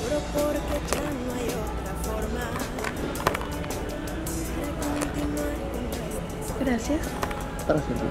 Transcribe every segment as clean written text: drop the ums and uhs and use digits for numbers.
Gracias. Para servir.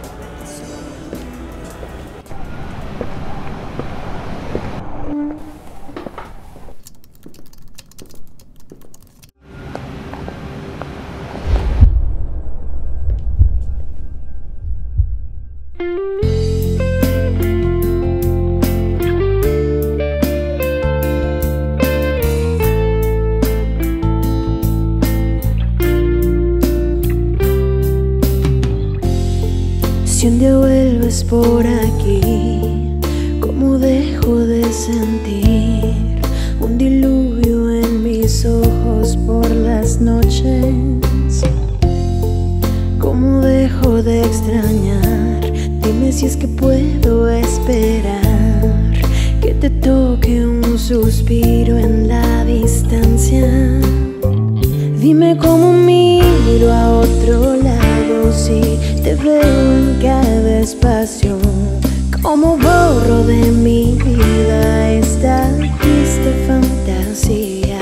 Si un día vuelves por aquí, ¿cómo dejo de sentir un diluvio en mis ojos por las noches? ¿Cómo dejo de extrañar? Dime si es que puedo esperar que te toque un suspiro en la distancia. Dime cómo miro a otro lado si te veo en cada espacio. Cómo borro de mi vida esta triste fantasía.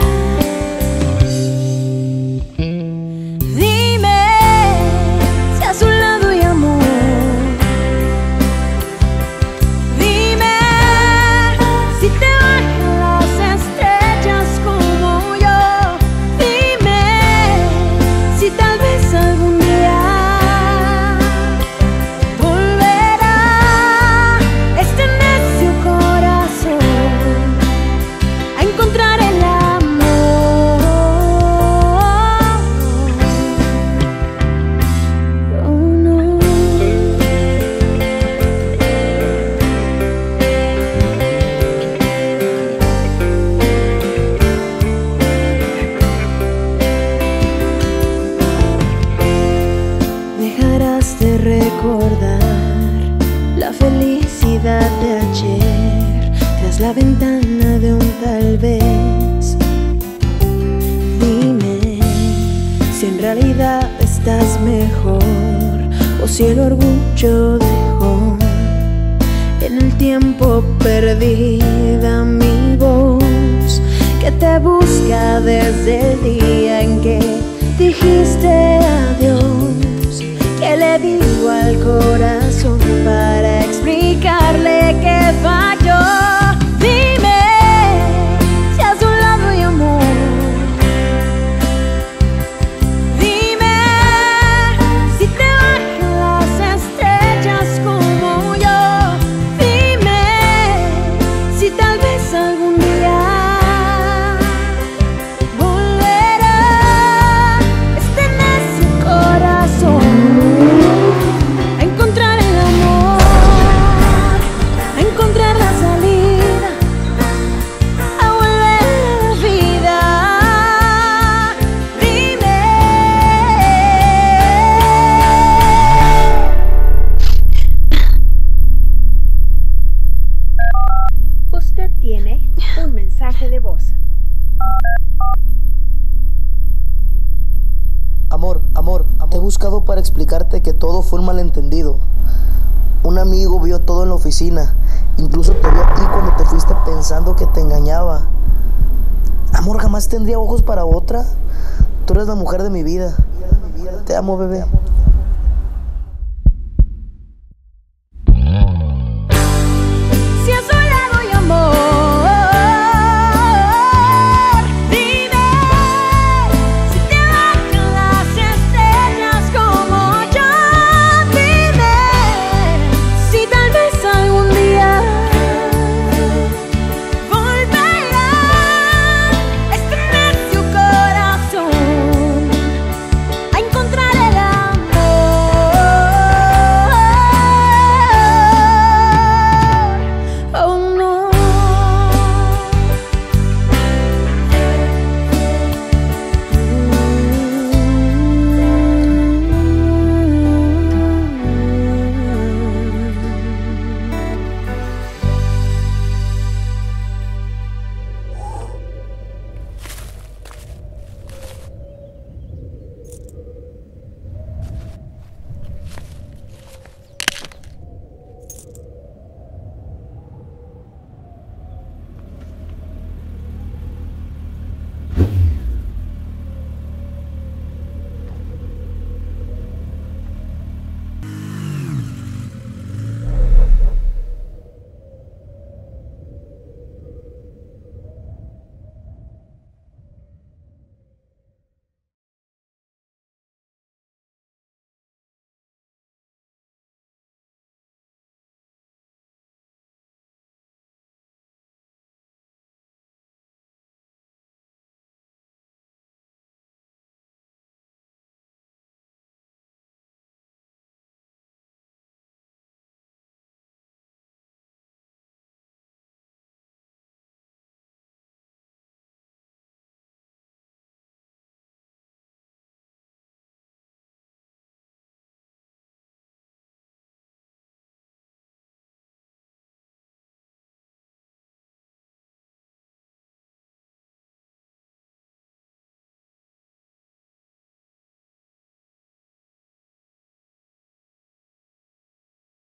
Dime si a su lado hay amor. Dime si te bajan las estrellas como yo. Dime si tal vez algún día volverá este necio corazón a encontrar el amor. Oh, no. Dejarás de recordar la felicidad de ayer tras la ventana de un tal vez. Dime si en realidad estás mejor o si el orgullo dejó en el tiempo perdida mi voz que te busca desde el día en que dijiste adiós. ¿Qué le digo al corazón para explicarle que falló? Dime si a su lado hay amor. Dime si te bajan las estrellas como yo. Dime si tal vez algún día volverá este necio corazón a encontrar el amor, a encontrar la salida, a volver a la vida. Dime. Usted tiene un mensaje de voz. Amor, te he buscado para explicarte que todo fue un malentendido. Un amigo vio todo en la oficina. Incluso te vio a ti cuando te fuiste pensando que te engañaba. Amor, jamás tendría ojos para otra. Tú eres la mujer de mi vida. Te amo, bebé.